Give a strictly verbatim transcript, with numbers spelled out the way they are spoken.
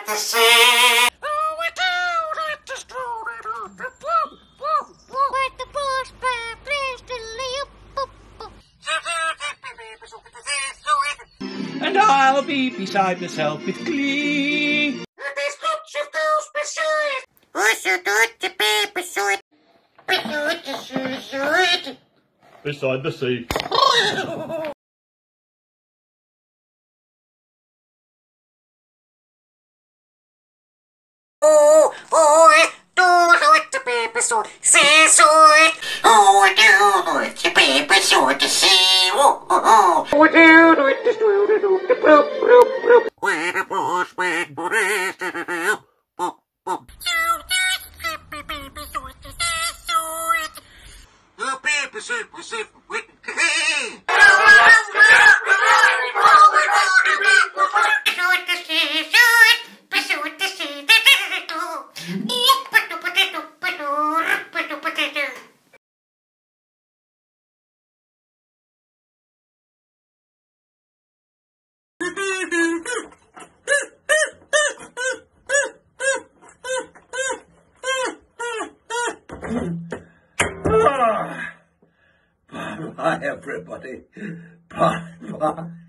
the sea. Oh, we do like to stroll it on the plum, plum, plum. With the bush bear, please to live. And I'll be beside myself with glee. Beside the sea. Oh, oh, it do like the paper sword, say so it. Oh, I do like the paper sword to see. Oh, oh, oh. I do like the sword to do the bloop, bloop, bloop. Where the boss went, what is it? Boop, boop. The paper sword to say so it. The paper sword to say it. Bye, everybody. Bye, bye.